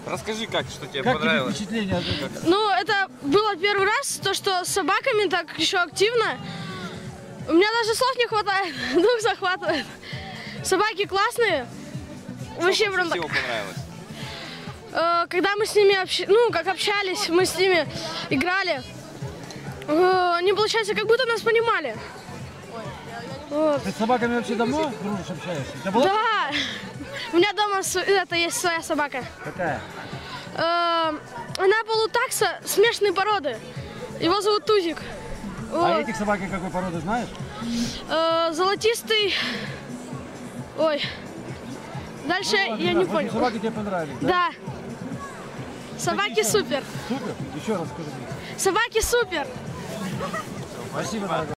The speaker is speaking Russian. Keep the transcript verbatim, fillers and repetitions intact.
Расскажи, как, что тебе Как тебе понравилось? впечатление? Ну, это было первый раз, то, что с собаками так еще активно. У меня даже слов не хватает, дух захватывает. Собаки классные. Что Вообще больше прям всего так. понравилось? Э, Когда мы с ними общ... ну, как общались, мы с ними играли. Э, Они, получается, как будто нас понимали. Вот. Ты с собаками вообще давно дружишь, общаешься? Это была Да, у меня дома с- это есть своя собака. какая? Э, Она полутакса, смешанной породы. Его зовут Тузик. А Вот. этих собак какой породы знаешь? Э, Золотистый. Ой. Дальше Ну, ладно, я да, не в общем, понял. собаки тебе понравились, да? Да. Собаки супер. Супер? Еще раз скажи. Собаки супер. Спасибо, дорогой.